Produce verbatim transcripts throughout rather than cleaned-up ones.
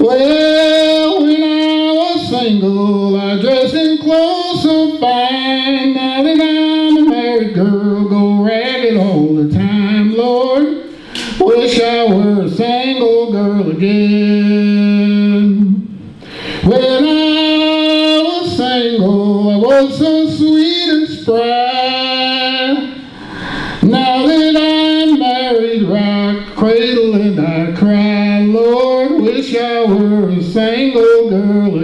Well, when I was single, I dressed in clothes so fine. Now that I'm a married girl, go ragged all the time. Lord, wish I were a single girl again. When I was single, I was so sweet and spry. Now that I'm married, rock cradle and I cry. Lord, wish I were a single girl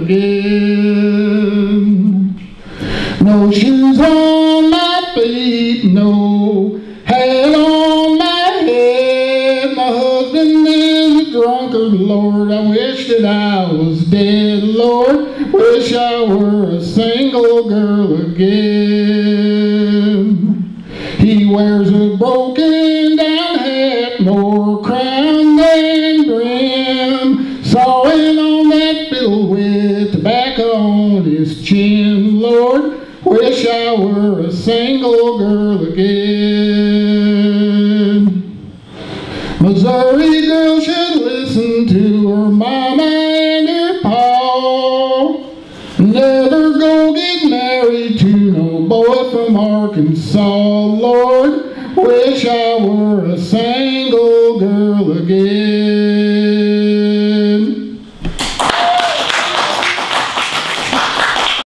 again. No shoes on my feet, no hat on my head. My husband is a drunkard, Lord, I wish that I was dead. Lord, wish I were a single girl again. He wears a broken down hat, more crown than brim, sawing on that fiddle with tobacco on his chin. Lord, wish I were a single girl again. Missouri girl should listen to her mama and her pa. Never go get married to no boy from Arkansas. Lord, wish I were a single girl again.